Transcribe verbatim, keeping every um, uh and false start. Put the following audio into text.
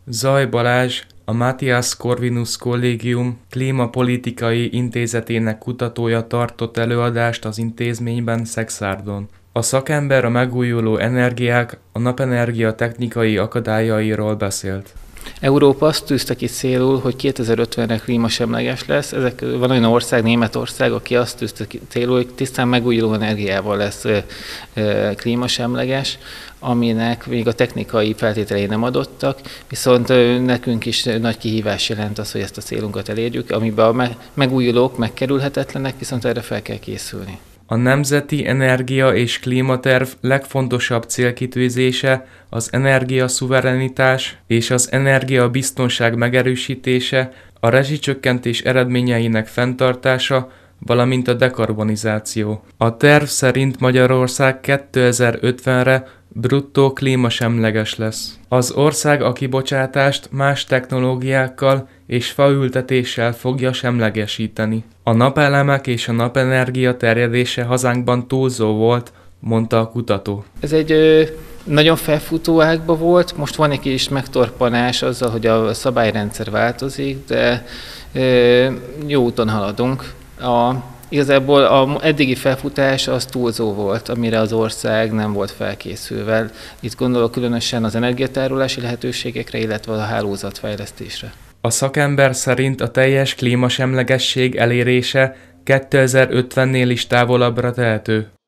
Zay Balázs, a Matthias Corvinus Kollégium klímapolitikai intézetének kutatója tartott előadást az intézményben Szexárdon. A szakember a megújuló energiák, a napenergia technikai akadályairól beszélt. Európa azt tűzte ki célul, hogy kétezer-ötvenre klímasemleges lesz. Ezek van olyan ország, Németország, aki azt tűzte ki célul, hogy tisztán megújuló energiával lesz e, e, klímasemleges, aminek még a technikai feltételei nem adottak, viszont e, nekünk is nagy kihívás jelent az, hogy ezt a célunkat elérjük, amiben a me- megújulók megkerülhetetlenek, viszont erre fel kell készülni. A Nemzeti Energia- és Klímaterv legfontosabb célkitűzése az energiaszuverenitás és az energiabiztonság megerősítése, a rezsicsökkentés eredményeinek fenntartása, valamint a dekarbonizáció. A terv szerint Magyarország kétezer-ötvenre bruttó klímasemleges lesz. Az ország a kibocsátást más technológiákkal és faültetéssel fogja semlegesíteni. A napelemek és a napenergia terjedése hazánkban túlzó volt, mondta a kutató. Ez egy ö, nagyon felfutó ágba volt, most van egy kis megtorpanás azzal, hogy a szabályrendszer változik, de ö, jó úton haladunk. A, Igazából az eddigi felfutás az túlzó volt, amire az ország nem volt felkészülve. Itt gondolok különösen az energiatárolási lehetőségekre, illetve a hálózatfejlesztésre. A szakember szerint a teljes klímasemlegesség elérése kétezer-ötvennél is távolabbra tehető.